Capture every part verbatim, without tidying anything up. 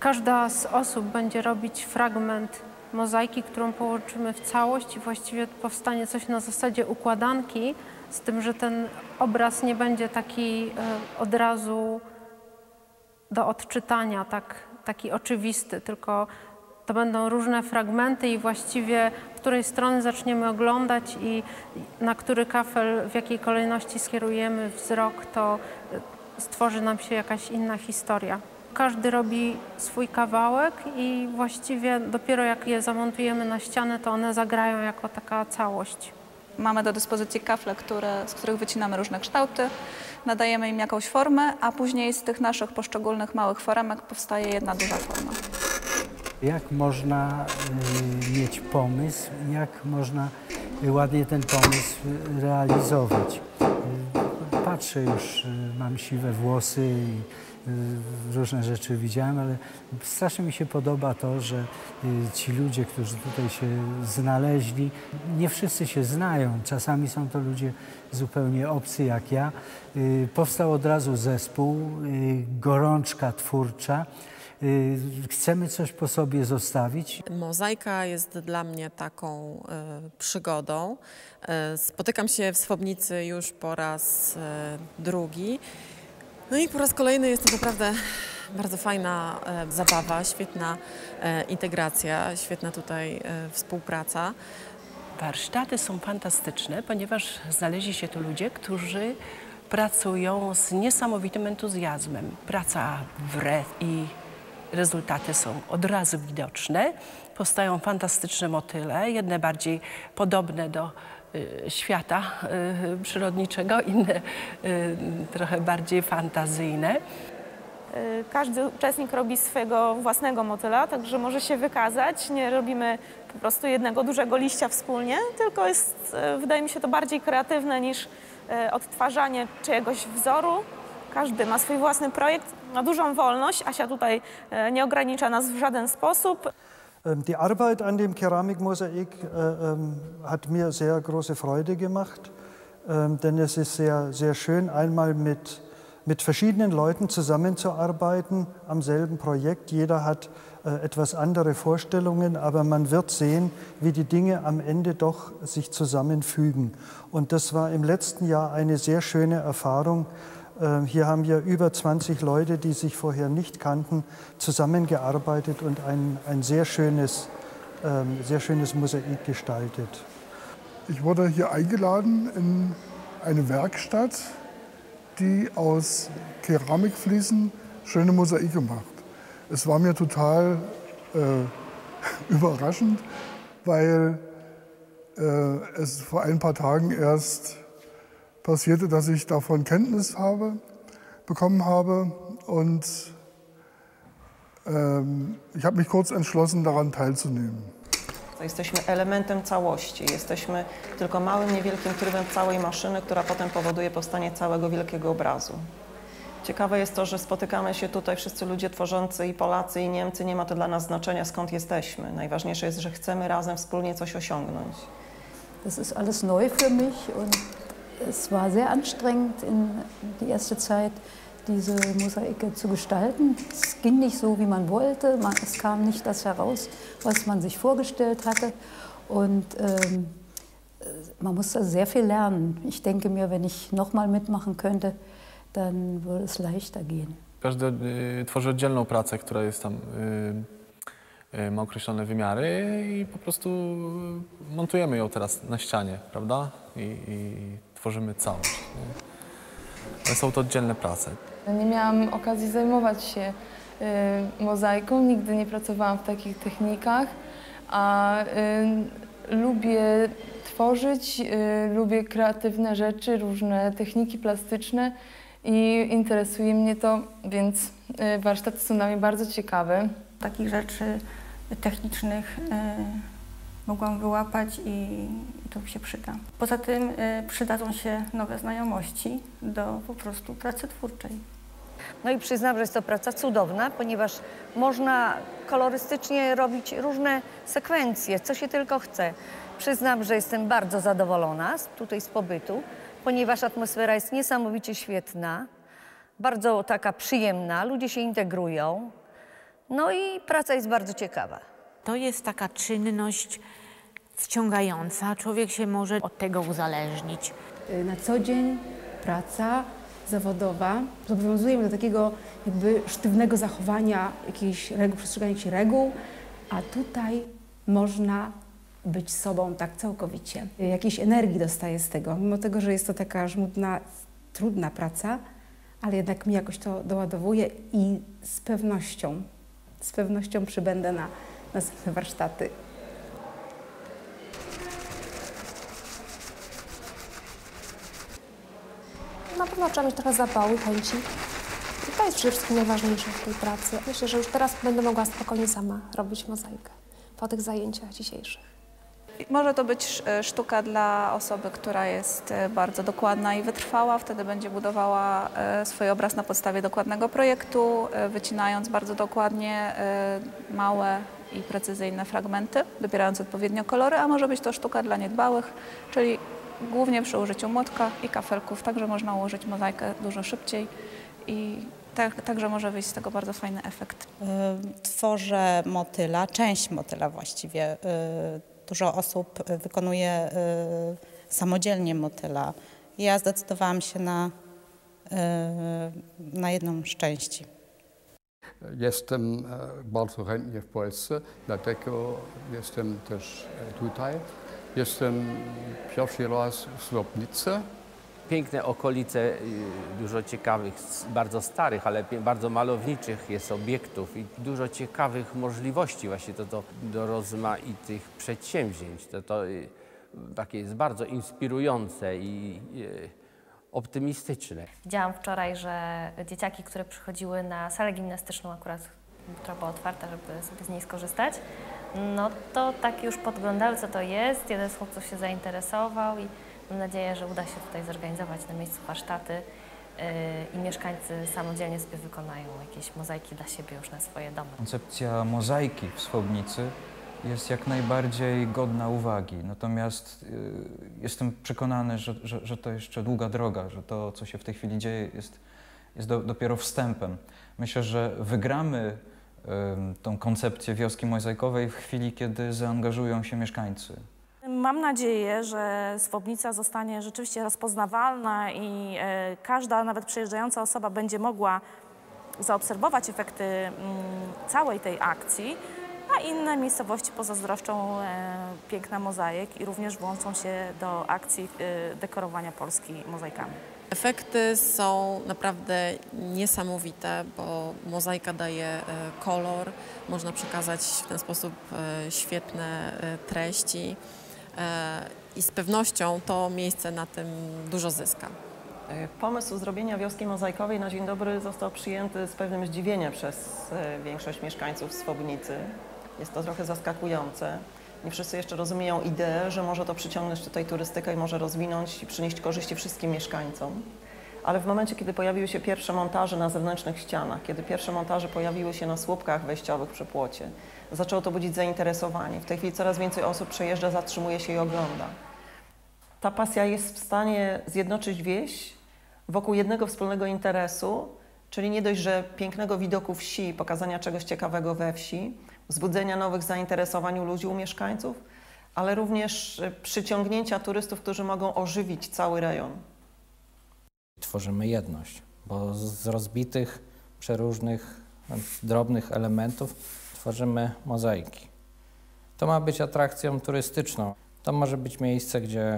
Każda z osób będzie robić fragment mozaiki, którą połączymy w całość i właściwie powstanie coś na zasadzie układanki, z tym, że ten obraz nie będzie taki od razu do odczytania, tak, taki oczywisty, tylko to będą różne fragmenty i właściwie w której strony zaczniemy oglądać i na który kafel, w jakiej kolejności skierujemy wzrok, to stworzy nam się jakaś inna historia. Każdy robi swój kawałek i właściwie dopiero jak je zamontujemy na ścianę, to one zagrają jako taka całość. Mamy do dyspozycji kafle, które, z których wycinamy różne kształty, nadajemy im jakąś formę, a później z tych naszych poszczególnych małych foremek powstaje jedna duża forma. Jak można y, mieć pomysł, jak można y, ładnie ten pomysł realizować. Y, patrzę już, y, mam siwe włosy i y, różne rzeczy widziałem, ale strasznie mi się podoba to, że y, ci ludzie, którzy tutaj się znaleźli, nie wszyscy się znają. Czasami są to ludzie zupełnie obcy jak ja. Y, powstał od razu zespół, y, gorączka twórcza. Chcemy coś po sobie zostawić. Mozaika jest dla mnie taką y, przygodą. Y, spotykam się w Swobnicy już po raz y, drugi. No i po raz kolejny jest to naprawdę bardzo fajna y, zabawa, świetna y, integracja, świetna tutaj y, współpraca. Warsztaty są fantastyczne, ponieważ znaleźli się tu ludzie, którzy pracują z niesamowitym entuzjazmem. Praca wre i rezultaty są od razu widoczne. Powstają fantastyczne motyle, jedne bardziej podobne do y, świata y, przyrodniczego, inne y, trochę bardziej fantazyjne. Każdy uczestnik robi swojego własnego motyla, także może się wykazać. Nie robimy po prostu jednego dużego liścia wspólnie, tylko jest, wydaje mi się, to bardziej kreatywne niż odtwarzanie czyjegoś wzoru. Każdy ma swój własny projekt, ma dużą wolność. Asia tutaj nie ogranicza nas w żaden sposób. Die Arbeit an dem Keramikmosaik hat mir sehr große Freude gemacht, denn es ist sehr, sehr schön, einmal mit, mit verschiedenen Leuten zusammenzuarbeiten am selben Projekt. Jeder hat etwas andere Vorstellungen, aber man wird sehen, wie die Dinge am Ende doch sich zusammenfügen. Und das war im letzten Jahr eine sehr schöne Erfahrung. Hier haben wir über zwanzig Leute, die sich vorher nicht kannten, zusammengearbeitet und ein, ein sehr schönes, ähm, sehr schönes Mosaik gestaltet. Ich wurde hier eingeladen in eine Werkstatt, die aus Keramikfliesen schöne Mosaike macht. Es war mir total äh, überraschend, weil äh, es vor ein paar Tagen erst passierte, dass ich davon Kenntnis habe, bekommen habe und ähm, ich habe mich kurz entschlossen, daran teilzunehmen. Jesteśmy elementem całości, jesteśmy tylko małym, niewielkim trybem całej maszyny, która potem powoduje powstanie całego wielkiego obrazu. Ciekawe jest to, że spotykamy się tutaj wszyscy ludzie tworzący, i Polacy, i Niemcy. Nie ma to dla nas znaczenia, skąd jesteśmy. Najważniejsze jest, że chcemy razem wspólnie coś osiągnąć. Das ist alles neu für mich und es war sehr anstrengend in die erste Zeit, diese Mosaike zu gestalten. Es ging nicht so, wie man wollte. Man, es kam nicht das heraus, was man sich vorgestellt hatte. Und ähm, man musste sehr viel lernen. Ich denke mir, wenn ich noch mal mitmachen könnte, dann würde es leichter gehen. Każdy y, tworzy oddzielną pracę, która jest tam, y, y, ma określone wymiary i po prostu montujemy ją teraz na ścianie, prawda? I, i tworzymy całość. Nie? Są to oddzielne prace. Nie miałam okazji zajmować się y, mozaiką, nigdy nie pracowałam w takich technikach, a y, lubię tworzyć, y, lubię kreatywne rzeczy, różne techniki plastyczne i interesuje mnie to, więc y, warsztaty są dla mnie bardzo ciekawe. Takich rzeczy technicznych y, mogłam wyłapać i to mi się przyda. Poza tym y, przydadzą się nowe znajomości do po prostu pracy twórczej. No i przyznam, że jest to praca cudowna, ponieważ można kolorystycznie robić różne sekwencje, co się tylko chce. Przyznam, że jestem bardzo zadowolona z, tutaj z pobytu, ponieważ atmosfera jest niesamowicie świetna, bardzo taka przyjemna, ludzie się integrują. No i praca jest bardzo ciekawa. To jest taka czynność wciągająca. Człowiek się może od tego uzależnić. Na co dzień praca zawodowa zobowiązuje mnie do takiego jakby sztywnego zachowania jakichś reguł, przestrzegania jakichś reguł, a tutaj można być sobą tak całkowicie. Jakiejś energii dostaję z tego, mimo tego, że jest to taka żmudna, trudna praca, ale jednak mi jakoś to doładowuje i z pewnością, z pewnością przybędę na następne warsztaty. Na pewno trzeba mieć trochę zapału i chęci. I to jest przede wszystkim najważniejsze w tej pracy. Myślę, że już teraz będę mogła spokojnie sama robić mozaikę po tych zajęciach dzisiejszych. Może to być sztuka dla osoby, która jest bardzo dokładna i wytrwała. Wtedy będzie budowała swój obraz na podstawie dokładnego projektu, wycinając bardzo dokładnie małe i precyzyjne fragmenty, dobierając odpowiednio kolory, a może być to sztuka dla niedbałych, czyli głównie przy użyciu młotka i kafelków. Także można ułożyć mozaikę dużo szybciej i tak, także może wyjść z tego bardzo fajny efekt. Tworzę motyla, część motyla właściwie. Dużo osób wykonuje samodzielnie motyla. Ja zdecydowałam się na, na jedną z części. Jestem bardzo chętnie w Polsce, dlatego jestem też tutaj. Jestem pierwszy raz w Swobnicy. Piękne okolice, dużo ciekawych, bardzo starych, ale bardzo malowniczych jest obiektów i dużo ciekawych możliwości właśnie to do, do rozmaitych przedsięwzięć. To, to takie jest bardzo inspirujące i optymistyczne. Widziałam wczoraj, że dzieciaki, które przychodziły na salę gimnastyczną, akurat która była otwarta, żeby sobie z niej skorzystać, no to tak już podglądały, co to jest. Jeden z chłopców się zainteresował i mam nadzieję, że uda się tutaj zorganizować na miejscu warsztaty yy, i mieszkańcy samodzielnie sobie wykonają jakieś mozaiki dla siebie już na swoje domy. Koncepcja mozaiki w Swobnicy jest jak najbardziej godna uwagi, natomiast yy, jestem przekonany, że, że, że to jeszcze długa droga, że to, co się w tej chwili dzieje, jest, jest do, dopiero wstępem. Myślę, że wygramy yy, tą koncepcję wioski mozaikowej w chwili, kiedy zaangażują się mieszkańcy. Mam nadzieję, że Swobnica zostanie rzeczywiście rozpoznawalna i e, każda, nawet przejeżdżająca osoba będzie mogła zaobserwować efekty m, całej tej akcji, a inne miejscowości pozazdroszczą e, piękna mozaik i również włączą się do akcji e, dekorowania Polski mozaikami. Efekty są naprawdę niesamowite, bo mozaika daje kolor, można przekazać w ten sposób świetne treści i z pewnością to miejsce na tym dużo zyska. Pomysł zrobienia wioski mozaikowej na dzień dobry został przyjęty z pewnym zdziwieniem przez większość mieszkańców Swobnicy. Jest to trochę zaskakujące. Nie wszyscy jeszcze rozumieją ideę, że może to przyciągnąć tutaj turystykę i może rozwinąć i przynieść korzyści wszystkim mieszkańcom. Ale w momencie, kiedy pojawiły się pierwsze montaże na zewnętrznych ścianach, kiedy pierwsze montaże pojawiły się na słupkach wejściowych przy płocie, zaczęło to budzić zainteresowanie. W tej chwili coraz więcej osób przejeżdża, zatrzymuje się i ogląda. Ta pasja jest w stanie zjednoczyć wieś wokół jednego wspólnego interesu, czyli nie dość, że pięknego widoku wsi, pokazania czegoś ciekawego we wsi, wzbudzenia nowych zainteresowań u ludzi, u mieszkańców, ale również przyciągnięcia turystów, którzy mogą ożywić cały rejon. Tworzymy jedność, bo z rozbitych, przeróżnych, drobnych elementów tworzymy mozaiki. To ma być atrakcją turystyczną. To może być miejsce, gdzie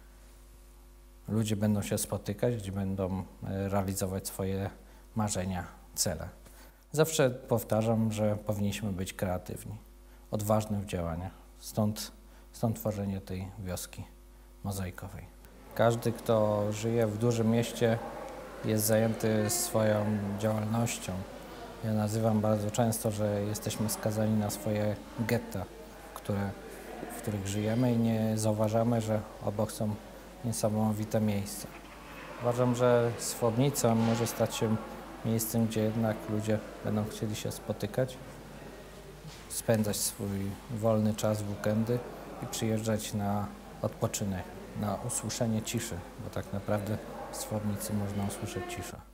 ludzie będą się spotykać, gdzie będą realizować swoje marzenia, cele. Zawsze powtarzam, że powinniśmy być kreatywni, odważni w działaniach. Stąd, stąd tworzenie tej wioski mozaikowej. Każdy, kto żyje w dużym mieście, jest zajęty swoją działalnością. Ja nazywam bardzo często, że jesteśmy skazani na swoje getta, które, w których żyjemy i nie zauważamy, że obok są niesamowite miejsca. Uważam, że Swobnica może stać się miejscem, gdzie jednak ludzie będą chcieli się spotykać, spędzać swój wolny czas w weekendy i przyjeżdżać na odpoczynek, na usłyszenie ciszy, bo tak naprawdę w Swobnicy można usłyszeć ciszę.